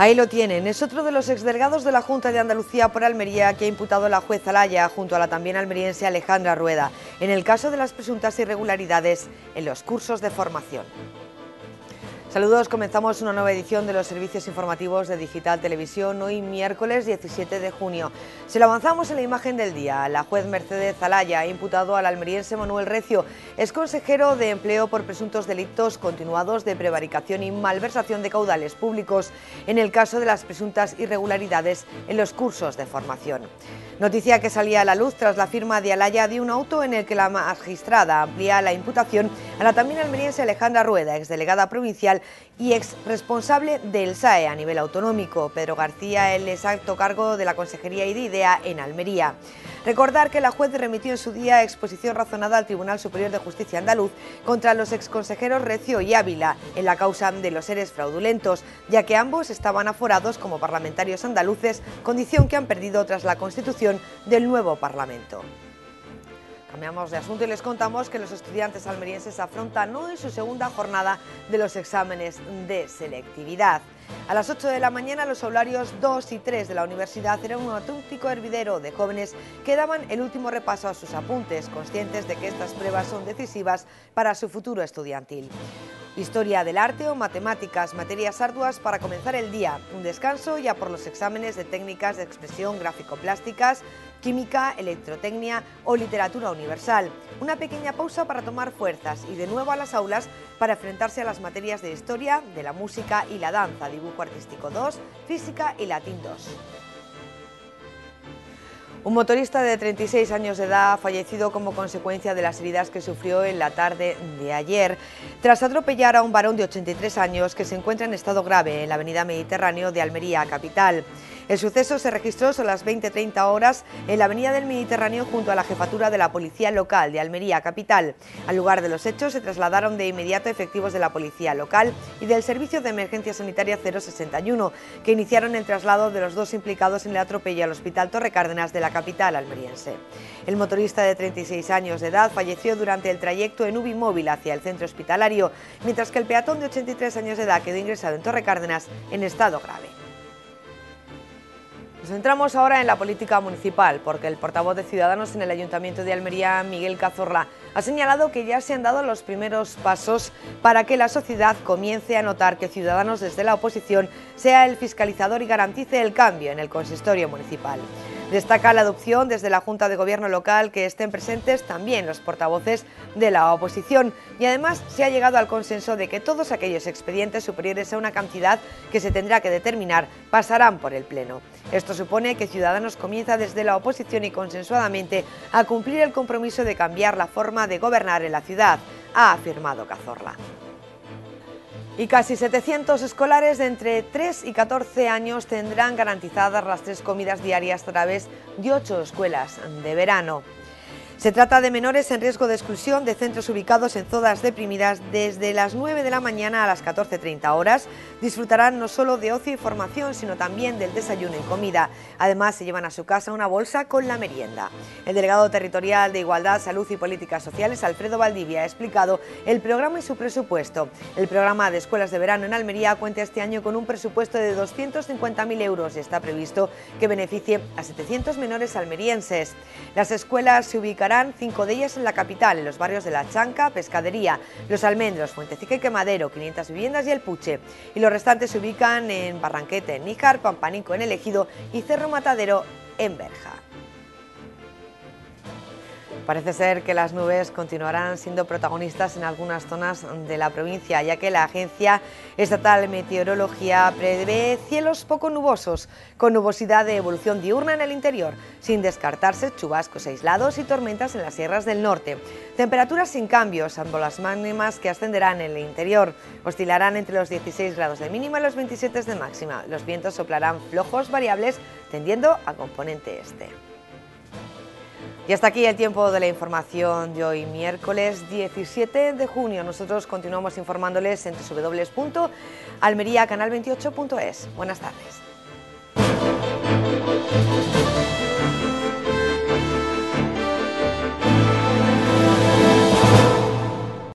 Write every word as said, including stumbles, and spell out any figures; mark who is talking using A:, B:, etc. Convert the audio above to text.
A: Ahí lo tienen, es otro de los exdelegados de la Junta de Andalucía por Almería que ha imputado la juez Alaya junto a la también almeriense Alejandra Rueda en el caso de las presuntas irregularidades en los cursos de formación. Saludos, comenzamos una nueva edición de los servicios informativos de Digital Televisión, hoy miércoles diecisiete de junio. Se lo avanzamos en la imagen del día. La juez Mercedes Alaya ha imputado al almeriense Manuel Recio, ex consejero de Empleo, por presuntos delitos continuados de prevaricación y malversación de caudales públicos en el caso de las presuntas irregularidades en los cursos de formación. Noticia que salía a la luz tras la firma de Alaya de un auto en el que la magistrada amplía la imputación a la también almeriense Alejandra Rueda, exdelegada provincial y ex responsable del S A E a nivel autonómico. Pedro García, el exacto cargo de la Consejería y de IDEA en Almería. Recordar que la juez remitió en su día exposición razonada al Tribunal Superior de Justicia andaluz contra los exconsejeros Recio y Ávila en la causa de los seres fraudulentos, ya que ambos estaban aforados como parlamentarios andaluces, condición que han perdido tras la constitución del nuevo Parlamento. Cambiamos de asunto y les contamos que los estudiantes almerienses afrontan hoy su segunda jornada de los exámenes de selectividad. A las ocho de la mañana los aularios dos y tres de la universidad eran un auténtico hervidero de jóvenes que daban el último repaso a sus apuntes, conscientes de que estas pruebas son decisivas para su futuro estudiantil. Historia del arte o matemáticas, materias arduas para comenzar el día, un descanso ya por los exámenes de técnicas de expresión gráfico-plásticas, química, electrotecnia o literatura universal. Una pequeña pausa para tomar fuerzas y de nuevo a las aulas para enfrentarse a las materias de historia, de la música y la danza, dibujo artístico dos, física y latín dos. Un motorista de treinta y seis años de edad ha fallecido como consecuencia de las heridas que sufrió en la tarde de ayer, tras atropellar a un varón de ochenta y tres años que se encuentra en estado grave en la avenida Mediterráneo de Almería capital. El suceso se registró sobre las veinte treinta horas en la avenida del Mediterráneo junto a la jefatura de la Policía Local de Almería capital. Al lugar de los hechos se trasladaron de inmediato efectivos de la Policía Local y del Servicio de Emergencia Sanitaria cero sesenta y uno, que iniciaron el traslado de los dos implicados en el atropello al Hospital Torre Cárdenas de la capital almeriense. El motorista de treinta y seis años de edad falleció durante el trayecto en UBI móvil hacia el centro hospitalario, mientras que el peatón de ochenta y tres años de edad quedó ingresado en Torre Cárdenas en estado grave. Nos centramos ahora en la política municipal, porque el portavoz de Ciudadanos en el Ayuntamiento de Almería, Miguel Cazorla, ha señalado que ya se han dado los primeros pasos para que la sociedad comience a notar que Ciudadanos desde la oposición sea el fiscalizador y garantice el cambio en el consistorio municipal. Destaca la adopción desde la Junta de Gobierno local que estén presentes también los portavoces de la oposición y además se ha llegado al consenso de que todos aquellos expedientes superiores a una cantidad que se tendrá que determinar pasarán por el Pleno. Esto supone que Ciudadanos comienza desde la oposición y consensuadamente a cumplir el compromiso de cambiar la forma de gobernar en la ciudad, ha afirmado Cazorla. Y casi setecientos escolares de entre tres y catorce años tendrán garantizadas las tres comidas diarias a través de ocho escuelas de verano. Se trata de menores en riesgo de exclusión de centros ubicados en zonas deprimidas. Desde las nueve de la mañana a las catorce treinta horas disfrutarán no solo de ocio y formación, sino también del desayuno y comida. Además, se llevan a su casa una bolsa con la merienda. El delegado territorial de Igualdad, Salud y Políticas Sociales, Alfredo Valdivia, ha explicado el programa y su presupuesto. El programa de escuelas de verano en Almería cuenta este año con un presupuesto de doscientos cincuenta mil euros y está previsto que beneficie a setecientos menores almerienses. Las escuelas se ubicarán cinco de ellas en la capital, en los barrios de La Chanca, Pescadería, Los Almendros, Fuentecica y Quemadero, quinientas viviendas y El Puche. Y los restantes se ubican en Barranquete, en Níjar, Pampanico en El Ejido y Cerro Matadero en Berja. Parece ser que las nubes continuarán siendo protagonistas en algunas zonas de la provincia, ya que la Agencia Estatal de Meteorología prevé cielos poco nubosos, con nubosidad de evolución diurna en el interior, sin descartarse chubascos aislados y tormentas en las sierras del norte. Temperaturas sin cambios, salvo las máximas que ascenderán en el interior. Oscilarán entre los dieciséis grados de mínima y los veintisiete de máxima. Los vientos soplarán flojos variables, tendiendo a componente este. Y hasta aquí el tiempo de la información de hoy, miércoles diecisiete de junio. Nosotros continuamos informándoles en doble u doble u doble u punto almería canal veintiocho punto es. Buenas tardes.